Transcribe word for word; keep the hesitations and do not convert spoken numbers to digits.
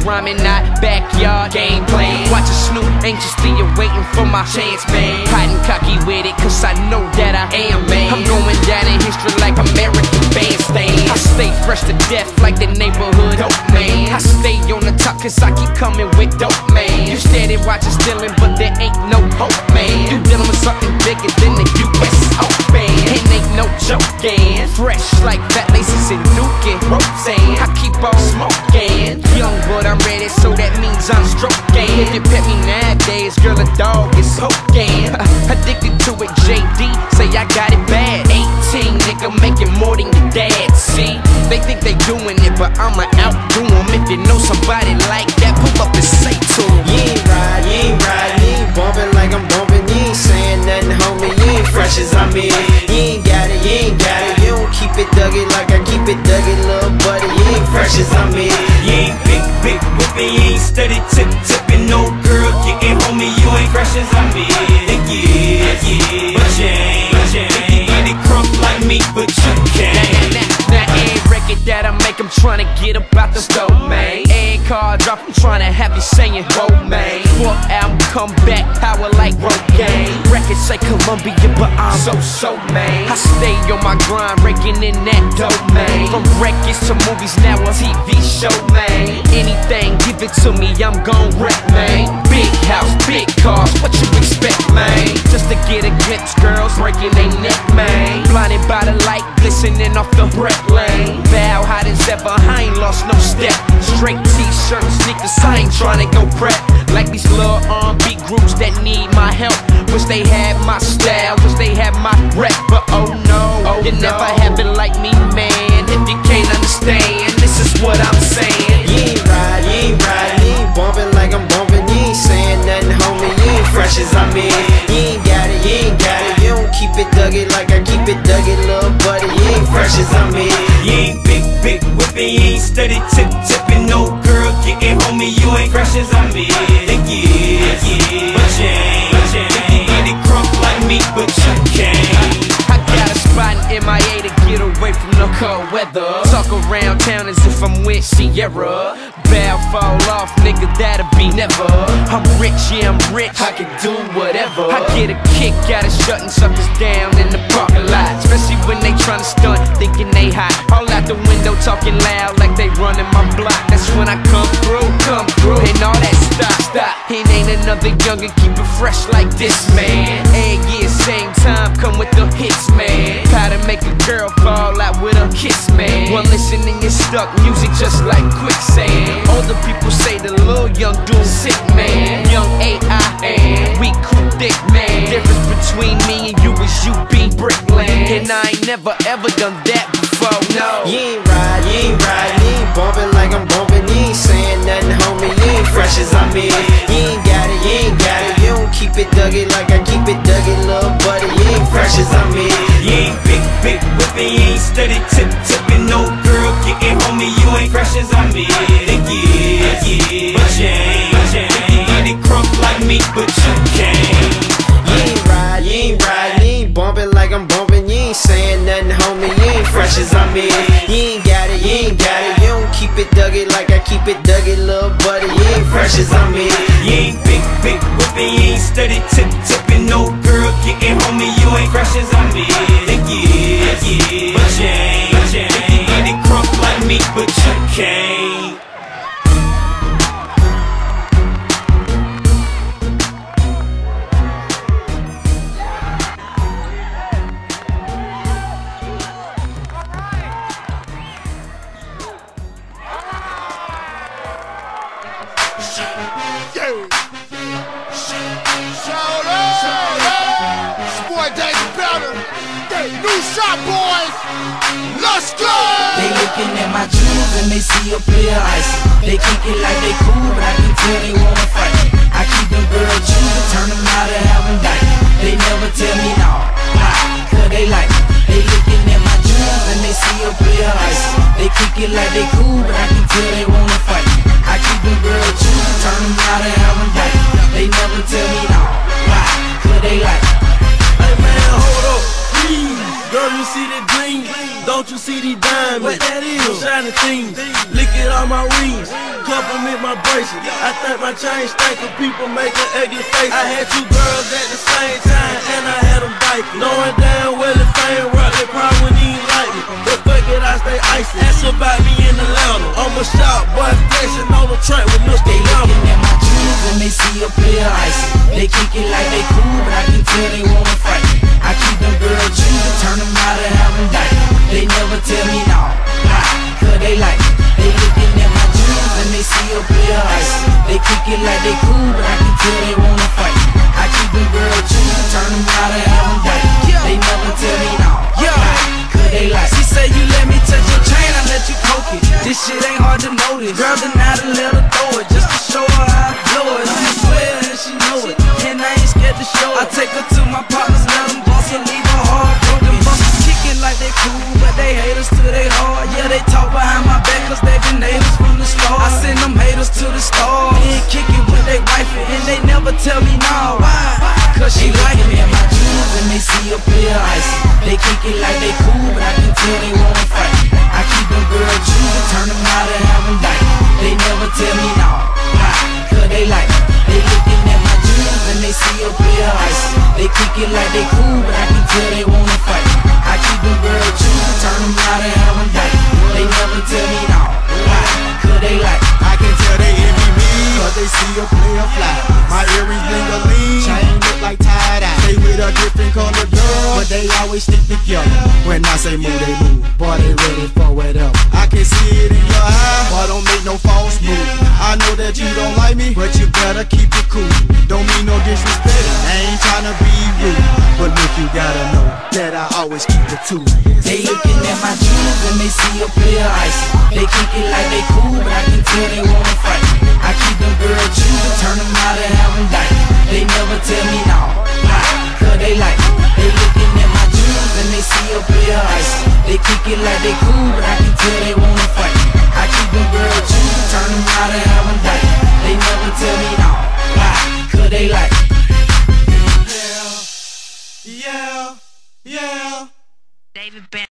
rhyming, not backyard game plan. Watching Snoop anxiously awaiting for my chance, man. Hot and cocky with it, cause I know that I am, man. I'm going down in history like American Bandstand. I stay fresh to death like the neighborhood dope man. I stay on the top cause I keep coming with dope, man. You steady watching stealing, but there ain't no hope, man. You dealing with something bigger than the U S Open. It ain't no joking. Fresh like fat laces and Duke ropes, and I keep on smoking. Young but I'm ready, so that means I'm stroking. If you pet me nowadays, girl, a dog is poking. Addicted to it, J D, say I got it bad. eighteen, nigga, making more than your dad. See, they think they doing it, but I'ma outdo them. If you know somebody like that, pull up and say to them. You ain't ride, you ain't ride, you ain't bumping like I'm bumping. You ain't saying nothing, homie, you ain't fresh as I'm in. You ain't got it, you ain't got it. You don't keep it duggy like I keep it duggy, little buddy. You ain't fresh as I'm in. You ain't big, big whipping, you ain't steady tip tipping. No girl getting homie, you ain't fresh as I'm in. Yeah, yeah, but you ain't, but you ain't get it crunk like me, but you can't. Now every record that I make, I'm tryna get about the stove, man. Every car drop, I'm tryna have you saying, whoa, man. Fourth album, come back, power like road game. Records say Columbia, but I'm so, so, man. I stay on my grind, raking in that dope, man. From records to movies, now a T V show, man. Anything, give it to me, I'm gon' wreck, man. Big house, big cars, what you expect, man? Just to get a glimpse, girls breaking their neck, man. Blinded by the light, glistening off the breath lane. Bow hot as ever, I ain't lost no step. Straight t-shirt and sneakers, I ain't tryna go prep. Like these little R and B groups that need my help. Wish they had my style, wish they had my rep. But oh no, oh you no. never have it like me, man. If you can't understand, this is what I'm saying. You ain't ride, you ain't ride, you ain't bumping like I'm bumping. You ain't saying nothing, homie, you ain't fresh as I'm in. You ain't got it, you ain't got it. You don't keep it duggy like I keep it duggy, little buddy. You ain't fresh as I'm in. You ain't big, big whipping, you ain't steady tip tipping. No girl getting homie, you ain't fresh as I'm in. Yeah, yeah, but you ain't, but you ain't get it crunk like me, but you can't. I got a spot in M I A to get away from the cold weather. Talk around town as if I'm with Sierra. Bow fall off, nigga, that'll be never. I'm rich, yeah, I'm rich, I can do whatever. I get a kick out of shutting suckers down in the parking lot. Especially when they tryna stunt, thinking they hot. All out the window talking loud like they running my block. That's when I come through, come through, and all that stop, stop. And ain't another younger, keep it fresh like this, man. Every year, same time, come with the hits, man. How to make a girl fall out with a kiss, man. One listening is stuck, music just like quicksand. Older people say the little young dude sick, man. Young A I N, we cool dick, man. Difference between me and you is you be brickland. And I ain't never ever done that before, no. You ain't ride, you ain't ride, you ain't bumping like I'm bumping. You ain't saying nothing, homie, you ain't fresh as I'm in. You ain't got it, you ain't got it. You don't keep it duggy like I keep it duggy, little buddy. You ain't fresh as I'm in. You ain't big, big whipping, you ain't steady tip tipping. No girl getting homie, you ain't fresh as I'm in. Yeah, yeah, but you ain't, but you ain't get it crunk like me, but you can't. You ain't ride, you ain't ride, you ain't bumping like I'm bumping. You ain't saying nothing, homie, you ain't fresh as I'm in. You ain't got it, you ain't got it. You don't keep it duggy like I keep it duggy, little buddy. You ain't fresh as I'm in. You ain't big, big whipping, you ain't steady tip tipping. No girl getting homie, you ain't fresh as I'm in. Yeah, yeah, but you ain't, but you ain't get it crunk like me, but you can't. They looking at my jewels and they see a player icy. They kick it like they cool, but I can tell they wanna fight. I keep them girls choosing, turn them out and have them dying. They never tell me no, why? Cause they like me. They looking at my jewels and they see a player icy. They kick it like they cool, but I can tell they wanna fight. I keep them girls choosing, turn them out and have them dying. They never tell me no, why? Cause they like me. Hey man, hold up, please. Girl, you see that green? Don't you see these diamonds? What that is? Shining things. Lick it on my rings. Compliment my bracelet. I think my chain stank of people making ugly faces. I had two girls at the same time and I had them biking. Knowing damn well if I ain't rock, they probably wouldn't even like me. But fuck it, I stay icy. Ask about me in Atlanta. I'm a shot boy flexing on the track with Mister They looking at my jewels and they see a player icy. They kick it like they cool, but I can tell they wanna fight. I keep them girls choosing, turn them out and have them die. They never tell me no, why? Cause they like it. They looking at my jewels and they see a player icy. They kick it like they cool, but I can tell they wanna fight. I keep them girls choosing, turn them out and have them die. They never tell me no, why? Cause they like it. She say you let me touch your chain, I let you poke it. This shit ain't hard to notice. Grab the knot and let her throw it, just to show her how I blow it. I'm a player and she know it, and I ain't scared to show it. I take her to my partners, let them boss and leave her hard broken. Bumpers kicking like they cool, but they hate us till they hard. Yeah, they talk behind my back cause they been haters from the start. I send them haters to the stars, then kick it when they wife it, and they never tell me no. Why? Cause she like me and my jewels and they see a player icy. They kick it like they cool, but I can tell they wanna fight. I keep them girls choosing, turn them out and have them die. They never tell me no, why? Cause they like it. They looking at my jewels and they see a player icy. They kick it like they cool, but I can tell they wanna fight. I keep them girls choosing, turn them out and have them die. They never tell me no, why? Cause they like it. I can tell they envy me, cause they see a player fly. My earrings bling a lean, chain look like tie-dye. They with a different color girl, but they always stick together. When I say move, they move, boy they ready for whatever. I can see it in your eye, but don't make no false move. I know that you don't like me, but you better keep it cool. Don't mean no disrespect, I ain't tryna be rude, but look, you gotta know that I always keep it too. They looking at my jewels and they see a player icy. They kick it like they cool, but I can tell they wanna fight. I keep them girls choosing, turn them out and have them die. They never tell me no, why? Cause they like it. They looking at my jewels and they see a player icy. They kick it like they cool, but I can tell they wanna fight. I keep them girls choosing, turn them out and have them die. They never tell me no, why? Cause they like it. Yeah, yeah, yeah. David Ben.